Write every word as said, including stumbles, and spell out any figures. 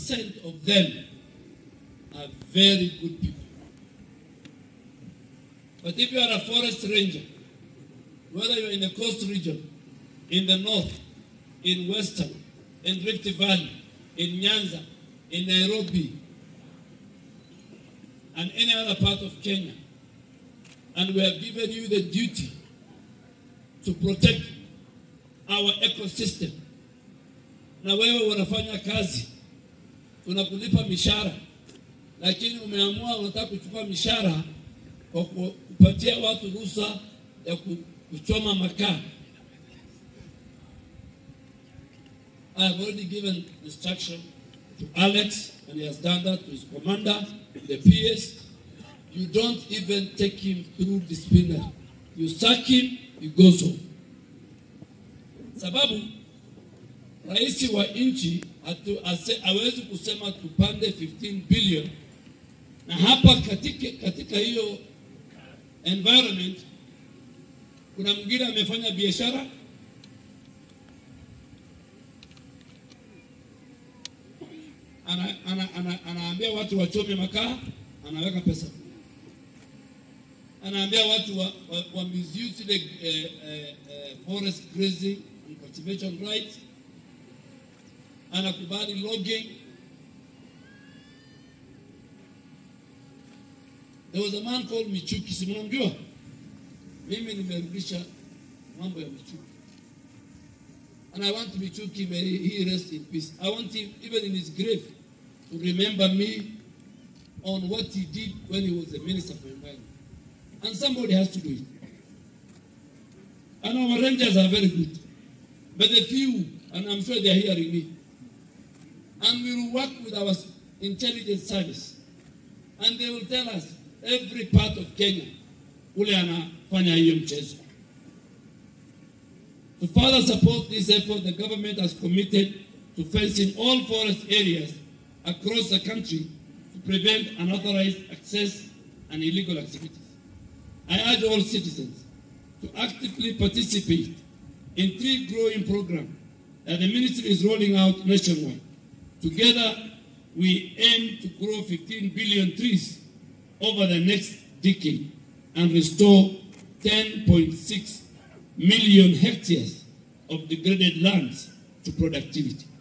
percent of them are very good people. But if you are a forest ranger, whether you're in the coast region, in the north, in western, in Rift Valley, in Nyanza, in Nairobi, and any other part of Kenya, and we have given you the duty to protect our ecosystem, na wewe unafanya kazi, tunakulipa mishahara, lakini umeamua unataka kuchukua mishahara kwa kupatia watu ruhusa ya kuchoma makaa. I have already given instruction to Alex, and he has done that, to his commander, the P S. You don't even take him through disciplinary. You sack him, he goes home. Sababu, raisi wa inchi hawezi kusema tupande fifteen billion, na hapa katika, katika hiyo environment, kuna mwingine amefanya biashara, ana, ana, ana, anaambia watu wachome makaa, anaweka pesa. Anaambia watu wa, wa, wa misuse the uh, uh, forest grazing and conservation rights. Anakubali logging. There was a man called Michuki, si mnamjua? Mimi nimerudisha mambo ya Michuki. And I want Michuki, may he rest in peace. I want him, even in his grave, to remember me on what he did when he was the Minister for Environment. And somebody has to do it. And our rangers are very good. But the few, and I'm sure they are hearing me, and we will work with our intelligence service, and they will tell us every part of Kenya ule anafanya hiyo mchezo. To further support this effort, the government has committed to fencing all forest areas across the country to prevent unauthorized access and illegal activities. I urge all citizens to actively participate in tree growing program that the ministry is rolling out nationwide. Together, we aim to grow fifteen billion trees over the next decade and restore ten point six million hectares of degraded lands to productivity.